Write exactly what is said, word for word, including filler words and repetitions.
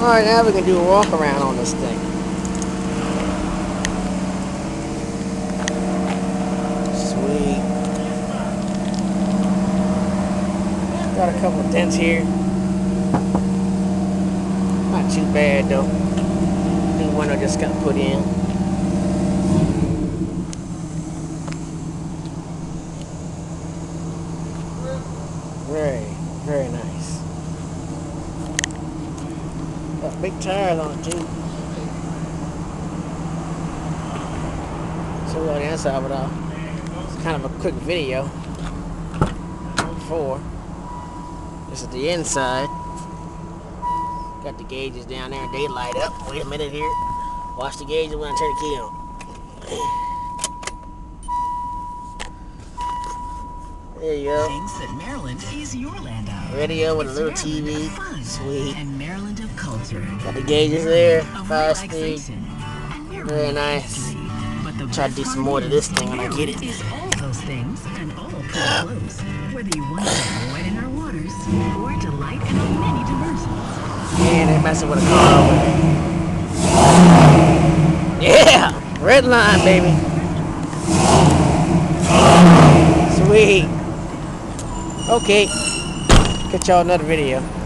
Alright, now we can do a walk around on this thing. Sweet. Got a couple of dents here. Not too bad though. New window just got put in. Very, very nice. Got big tires on it too. So we're on the inside of it all. It's kind of a quick video. Before. This is the inside. Got the gauges down there. They light up. Wait a minute here. Watch the gauges when I turn the key on. There you go. Thinks that Maryland is your land out. Radio with a little T V. Sweet. And Maryland of culture. Got the gauges there. Five speed. Very nice. Try to do some more to this thing when I get it. Is all those things and all pretty close. Whether you want to wet in our waters or delight in our many diversions. Man, they messing with a car over there. Yeah! Red line, baby. Sweet. Okay. Catch y'all another video.